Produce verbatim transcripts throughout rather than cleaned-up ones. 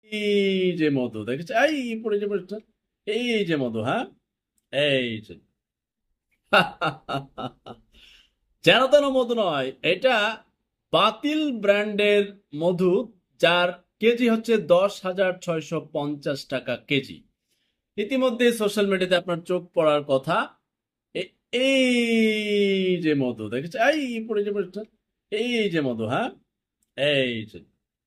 এই যে মধু দেখেছে, এই পড়ে যে পড়েছে, এই যে মধু, হ্যাঁ, এই যে যেন তেন মধু নয়, এটা বাতিল ব্র্যান্ডের মধু, যার কেজি হচ্ছে দশ হাজার ছয়শো পঞ্চাশ টাকা কেজি। ইতিমধ্যে সোশ্যাল মিডিয়াতে আপনার চোখ পড়ার কথা। এ- এই যে মধু দেখেছে, এই পড়ে যে পড়েছে, এই যে মধু, হ্যাঁ, এই যে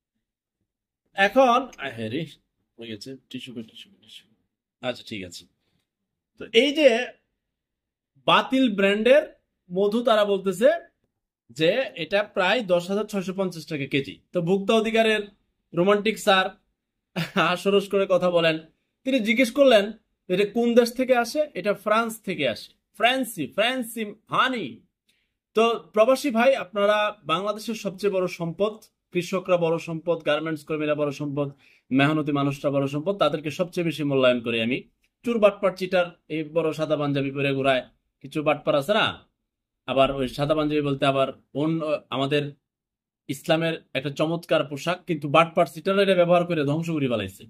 এখন হ্যারি হয়ে গেছে, টিস্যু টিস্যু টিস্যু। আচ্ছা ঠিক আছে। তো এই যে বাতিল ব্র্যান্ডের মধু, তারা বলতেছে যে এটা প্রায় দশ হাজার ছয়শো পঞ্চাশ টাকা কেজি। তো ভোক্তা অধিকারের রোমান্টিক স্যার হাস্যরস করে কথা বলেন। তিনি জিজ্ঞেস করলেন এটা কোন দেশ থেকে আসে। এটা ফ্রান্স থেকে আসে। ফ্রান্সি ফ্রান্সি হানি। তো প্রবাসী ভাই, আপনারা বাংলাদেশের সবচেয়ে বড় সম্পদ। কৃষকরা বড় সম্পদ, গার্মেন্টস কর্মীরা বড় সম্পদ, মেহনতি মানুষরা বড় সম্পদ। তাদেরকে সবচেয়ে বেশি মূল্যায়ন করি আমি। চুর বাটপার চিটার এই বড় সাদা পাঞ্জাবি পরে ঘুরায় কিছু বাটপার আছে না, আবার ওই সাদা পাঞ্জাবি বলতে আবার অন্য আমাদের ইসলামের একটা চমৎকার পোশাক, কিন্তু বাটপার চিটার এটা ব্যবহার করে ধ্বংস করে ফেলাইছে।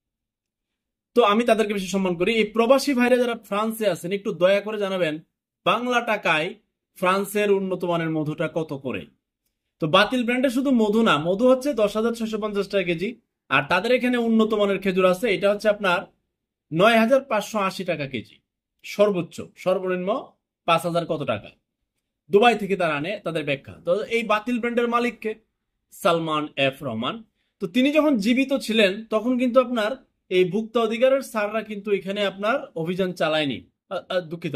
তো আমি তাদেরকে বেশি সম্মান করি। এই প্রবাসী ভাইরা যারা ফ্রান্সে আছেন, একটু দয়া করে জানাবেন বাংলা টাকায় ফ্রান্সের উন্নত মানের মধুটা কত করে। তো বাতিল ব্র্যান্ডের শুধু মধু না, মধু হচ্ছে দশ হাজার ছয়শো পঞ্চাশ টাকা কেজি। আর তাদের এখানে উন্নত মানের খেজুর আছে, এটা হচ্ছে আপনার নয় হাজার পাঁচশো আশি টাকা কেজি। সর্বোচ্চ, সর্বনিম্ন পাঁচ হাজার কত টাকা। দুবাই থেকে তারা আনে, তাদের ব্যাখ্যা। তো এই বাতিল ব্র্যান্ডের মালিককে সালমান এফ রহমান। তো তিনি যখন জীবিত ছিলেন তখন কিন্তু আপনার এই ভোক্তা অধিকারের স্যাররা কিন্তু এখানে আপনার অভিযান চালায়নি। আ- আ, দুঃখিত,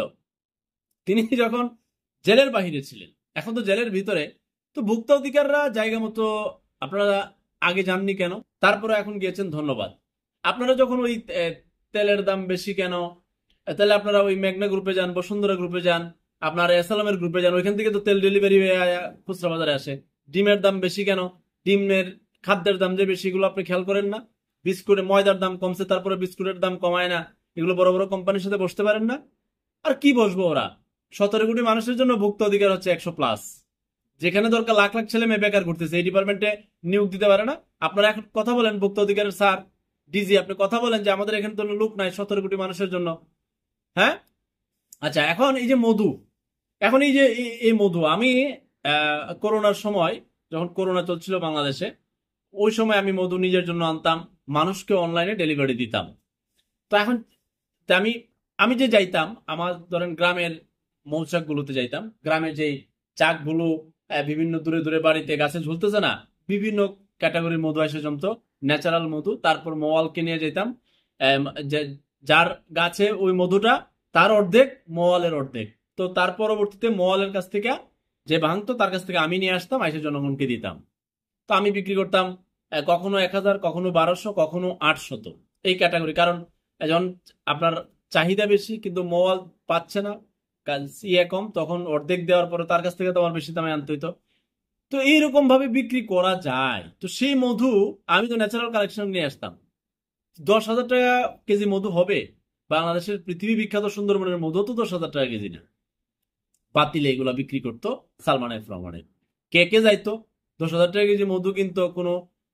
তিনি যখন জেলের বাহিরে ছিলেন, এখন তো জেলের ভিতরে। তো ভোক্তা অধিকাররা জায়গা মতো আপনারা আগে যাননি কেন, তারপরে এখন গিয়েছেন, ধন্যবাদ। আপনারা যখন ওই এ, তেলের দাম বেশি কেন, এ, তাহলে আপনারা ওই মেঘনা গ্রুপে যান, বসুন্ধরা গ্রুপে যান, আপনার এসালামের গ্রুপে যান, ওইখান থেকে তো তেল ডেলিভারি হয়ে আয়া খুচরা বাজারে আসে। ডিমের দাম বেশি কেন, ডিমের খাদ্যের দাম যে বেশি, এগুলো আপনি খেয়াল করেন না? বিস্কুটে ময়দার দাম কমছে, তারপরে বিস্কুটের দাম কমায় না। এগুলো বড় বড় কোম্পানির সাথে বসতে পারেন না? আর কি বসবো ওরা? সতেরো কোটি মানুষের জন্য ভোক্তা অধিকার হচ্ছে একশো প্লাস। যেখানে দরকার লাখ লাখ ছেলে মেয়ে বেকার করতেছে, এই ডিপার্টমেন্টে নিয়োগ দিতে পারে না। আপনারা এখন কথা বলেন ভোক্তা অধিকারের স্যার, ডিজি, আপনি কথা বলেন যে আমাদের এখানে তো লোক নাই সতেরো কোটি মানুষের জন্য। হ্যাঁ, আচ্ছা, এখন এই যে মধু, এখন এই যে এই এই মধু আমি আহ, করোনার সময়, যখন করোনা চলছিল বাংলাদেশে, ওই সময় আমি মধু নিজের জন্য আনতাম, মানুষকে অনলাইনে ডেলিভারি দিতাম। তো এখন তা আমি আমি যে যাইতাম আমার ধরেন গ্রামের মৌচাক গুলোতে যাইতাম, গ্রামের যে চাকগুলো আহ, বিভিন্ন দূরে দূরে বাড়িতে গাছে ঝুলতেছে না, বিভিন্ন ক্যাটাগরির মধু এসে জমতো, ন্যাচারাল মধু। তারপর মোয়ালকে নিয়ে যেতাম, আম, যে- যার গাছে ওই মধুটা, তার অর্ধেক, মোয়ালের অর্ধেক। তো তার পরবর্তীতে মোয়ালের কাছ থেকে যে ভাঙতো তার কাছ থেকে আমি নিয়ে আসতাম, এসে জনগণকে দিতাম। তো আমি বিক্রি করতাম আহ, কখনো এক হাজার, কখনো বারোশো, কখনো আটশত, এই ক্যাটাগরি। কারণ যখন আপনার চাহিদা বেশি কিন্তু মোয়াল পাচ্ছে না, কাজ- ইয়ে কম, তখন অর্ধেক দেওয়ার পরে তার কাছ থেকে তোমার বেশি দামে আনতে হইতো। তো এইরকম ভাবে বিক্রি করা যায়। তো সেই মধু আমি তো ন্যাচারাল কালেকশন নিয়ে আসতাম। দশ হাজার টাকা কেজি মধু হবে? বাংলাদেশের পৃথিবী বিখ্যাত সুন্দরবনের মধু তো দশ হাজার টাকা কেজি না। বাতিলে এগুলা বিক্রি করতো সালমান এফ রহমানের। কে কে যাইতো দশ হাজার টাকা কেজি মধু কিনতো? কোনো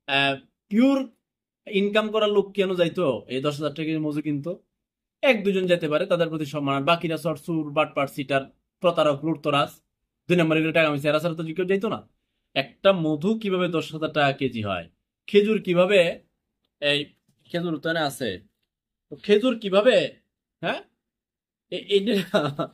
পিওর ইনকাম করার লোক কেন যাইতো এই দশ হাজার টাকা কেজি মধু কিনতো? এক দুজন যেতে পারে, তাদের প্রতি সম্মান। আর বাকিরা সর সুর বাটপার সিটার, প্রতারক লুটতরাজ, দুই নম্বরে টাকা মিশে এরা ছাড়া তো কেউ যাইতো না। একটা মধু কিভাবে দশ হাজার টাকা কেজি হয়? খেজুর কিভাবে, এই খেজুর উদ্যানে আছে, তো খেজুর কিভাবে, হ্যাঁ, এ- এই যে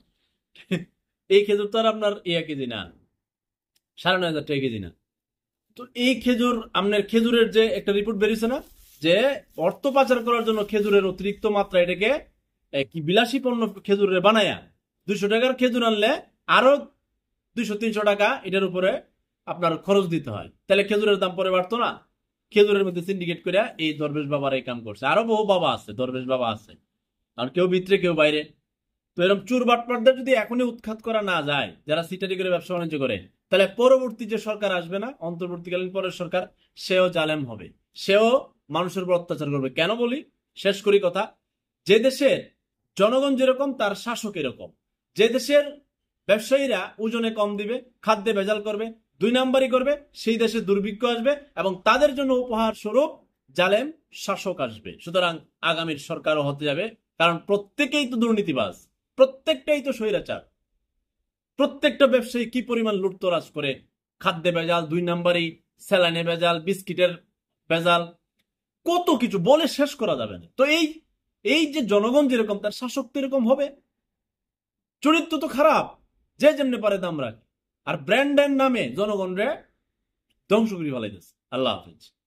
এই খেজুর তো আর আপনার ইয়া কেজি না, সাড়ে নয় হাজার টাকা কেজি না। তো এই খেজুর, আপনার খেজুরের যে একটা রিপোর্ট বেরিয়েছে না, যে অর্থ পাচার করার জন্য খেজুরের অতিরিক্ত মাত্রা, এটাকে এ, কি বিলাসী পণ্য খেজুরের বানায়া দুইশো টাকার খেজুর আনলে আরো দুইশো তিনশো টাকা এটার উপরে আপনার খরচ দিতে হয়। তাহলে খেজুরের দাম পরে বাড়তো না? খেজুরের মধ্যে সিন্ডিকেট করে এই দরবেশ বাবার এই কাম করছে। আরো বহু বাবা আছে, দরবেশ বাবা আছে, কারণ কেউ ভিতরে কেউ বাইরে। তো এরকম চোর বাটপারদের যদি এখনই উৎখাত করা না যায়, যারা সিটারি করে ব্যবসা বাণিজ্য করে, তাহলে পরবর্তী যে সরকার আসবে না, অন্তর্বর্তীকালীন পরের সরকার, সেও জালেম হবে, সেও মানুষের উপর অত্যাচার করবে। কেন বলি, শেষ করি কথা। যে দেশের জনগণ যেরকম তার শাসক এরকম। যে দেশের ব্যবসায়ীরা ওজনে কম দিবে, খাদ্যে ভেজাল করবে, দুই নাম্বারই করবে, সেই দেশে দুর্ভিক্ষ আসবে এবং তাদের জন্য উপহার স্বরূপ জালেম শাসক আসবে। সুতরাং আগামীর সরকারও হতে যাবে, কারণ প্রত্যেকেই তো দুর্নীতিবাজ, প্রত্যেকটাই তো স্বৈরাচার। প্রত্যেকটা ব্যবসায়ী কি পরিমাণ লুটতরাজ করে, খাদ্যে ভেজাল, দুই নাম্বারই স্যালাইনে ভেজাল, বিস্কিটের ভেজাল, কত কিছু বলে শেষ করা যাবে না। তো এই এই যে জনগণ যেরকম তার শাসক তো এরকম হবে। চরিত্র তো খারাপ, যে যেমনি পারে দাম রাখে, আর ব্র্যান্ডের নামে জনগণরে ধ্বংস করে ফেলাইতেছে। আল্লাহ হাফিজ।